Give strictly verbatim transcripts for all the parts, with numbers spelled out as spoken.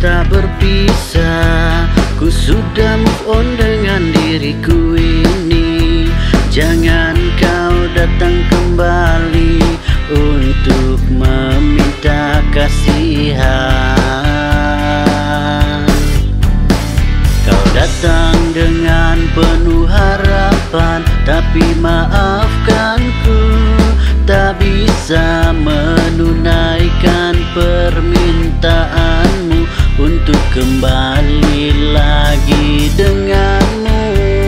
kita berpisah. Ku sudah move on dengan diriku ini. Jangan kau datang kembali untuk meminta kasihan. Kau datang dengan penuh harapan, tapi maafkanku, tak bisa menunaikan permintaanmu untuk kembali lagi denganmu.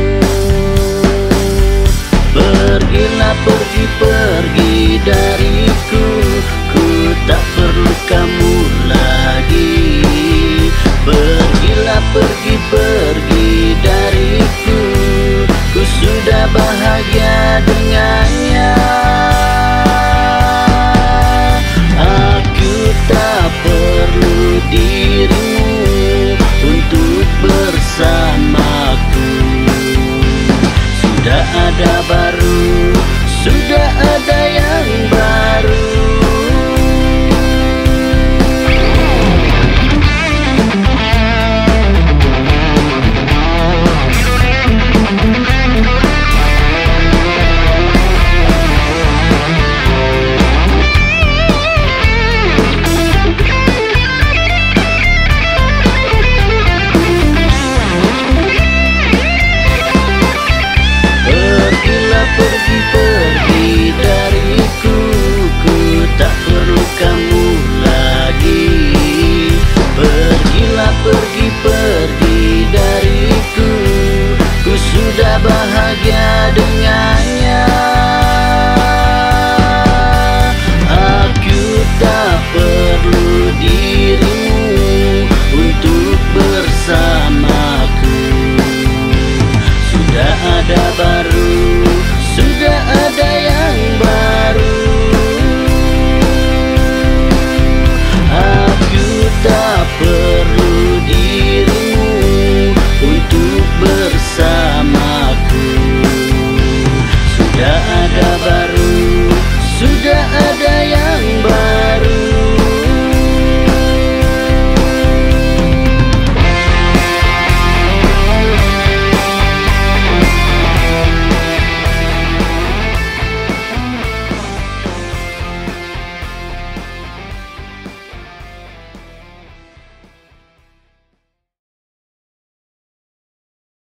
Pergilah, pergi, pergi dariku, ku tak perlu kamu lagi. Pergilah, pergi, pergi